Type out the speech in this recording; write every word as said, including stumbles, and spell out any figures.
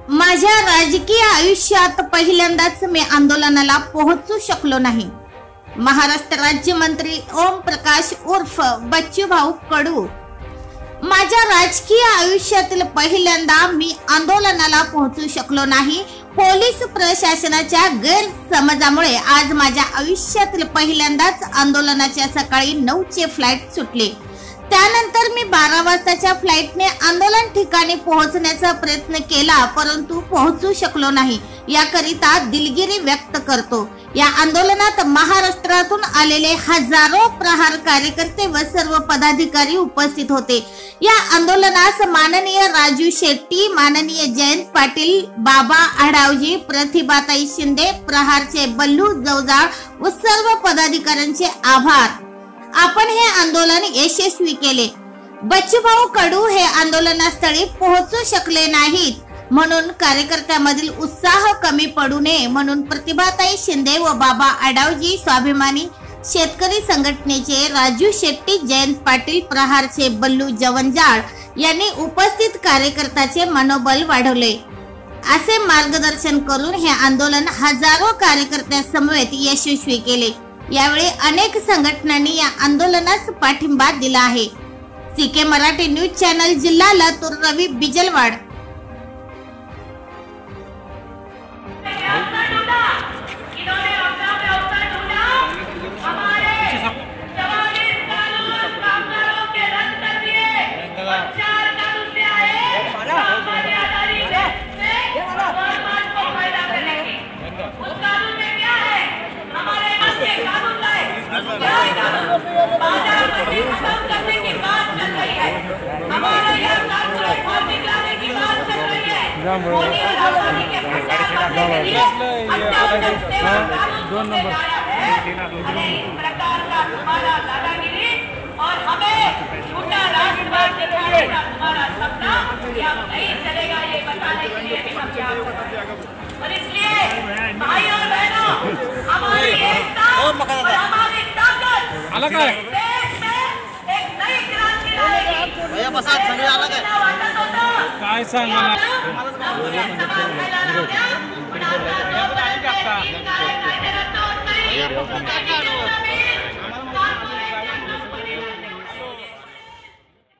माझ्या राजकीय आयुष्यात पहिल्यांदाच मी आंदोलनाला पोहोचू शकलो नाही। महाराष्ट्र राज्यमंत्री ओम प्रकाश उर्फ बच्चू भाऊ कडू। माझ्या राजकीय आयुष्यातील पहिल्यांदा मी आंदोलनाला पोहोचू शकलो नाही। पोलीस प्रशासनाच्या गैरसमजामुळे आज माझ्या आयुष्यातील पहिल्यांदाच आंदोलनाच्या सकाळी नऊ चे फ्लाइट सुटली। त्यानंतर मी बारा वाजताच्या फ्लाइटने आंदोलन ठिकाणी पोहोचण्याचा प्रयत्न केला, परंतु पोहोचू शकलो नाही। याकरिता दिलगिरी व्यक्त करतो। या आंदोलनात महाराष्ट्रातून आलेले हजारो प्रहार कार्यकर्ते व सर्व पदाधिकारी उपस्थित होते। या आंदोलनास माननीय राजू शेट्टी, माननीय जयंत पाटील, बाबा आढावजी, प्रतिभाताई शिंदे, प्रहारचे बल्लू जवजाळ व सर्व पदाधिकाऱ्यांचे आभार। आपण हे आंदोलन यशस्वी केले। बच्चूभाऊ कडू हे आंदोलनास्थळी पोहोचू शकले नाहीत, म्हणून कार्यकर्त्यांमधील उत्साह कमी पडू नये म्हणून प्रतिभाताई शिंदे व बाबा आढावजी, स्वाभिमानी शेतकरी संघटनेचे राजू शेट्टी, जयंत पाटील, प्रहारचे बल्लू जवंजाळ यांनी उपस्थित कार्यकर्त्याचे मनोबल वाढवले। असे मार्गदर्शन करून हे आंदोलन हजारो कार्यकर्त्यांसमवेत यशस्वी केले। यावेळी अनेक संघटनांनी या आंदोलनास पाठिंबा दिला आहे। सीके मराठी न्यूज चॅनल, जिल्हा लातूर, रवी बिजलवाड। दोन नंबर और हमें झूठा राष्ट्रवाद दिखाने का तुम्हारा सपना अब नहीं चलेगा, ये बताने के लिए भी हम यहाँ और इसलिए भाई और बहनों, हमारी एकता और हमारी ताकत अलग है। देश में एक नई क्रांति लाएगी। भैया बसा सगळे अलग आहे काय सांगणार नहीं